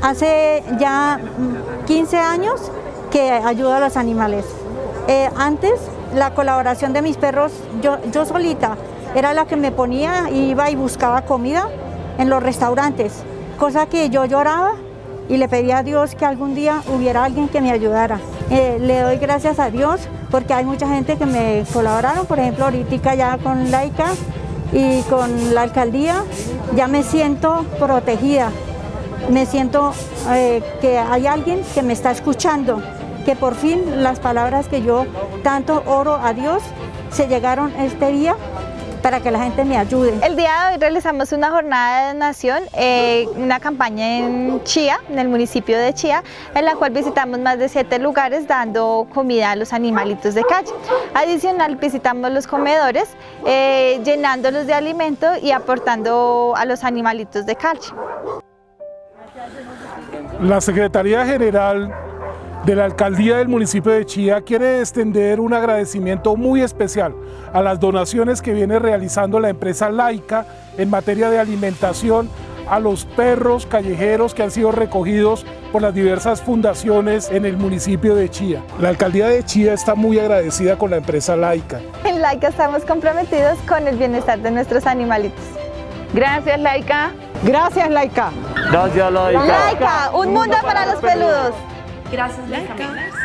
Hace ya 15 años que ayudo a los animales. Antes, la colaboración de mis perros, yo solita, era la que me ponía, iba y buscaba comida en los restaurantes, cosa que yo lloraba y le pedía a Dios que algún día hubiera alguien que me ayudara. Le doy gracias a Dios porque hay mucha gente que me colaboraron, por ejemplo, ahorita ya con Laika y con la alcaldía, ya me siento protegida, me siento que hay alguien que me está escuchando, que por fin las palabras que yo tanto oro a Dios se llegaron este día para que la gente me ayude. El día de hoy realizamos una jornada de donación, una campaña en Chía, en el municipio de Chía, en la cual visitamos más de 7 lugares dando comida a los animalitos de calle. Adicional, visitamos los comedores, llenándolos de alimento y aportando a los animalitos de calle. La Secretaría General de la Alcaldía del municipio de Chía quiere extender un agradecimiento muy especial a las donaciones que viene realizando la empresa Laika en materia de alimentación a los perros callejeros que han sido recogidos por las diversas fundaciones en el municipio de Chía. La Alcaldía de Chía está muy agradecida con la empresa Laika. En Laika estamos comprometidos con el bienestar de nuestros animalitos. Gracias, Laika. Gracias, Laika. Gracias, Laika. Laika, un mundo para los peludos. Gracias, Laika.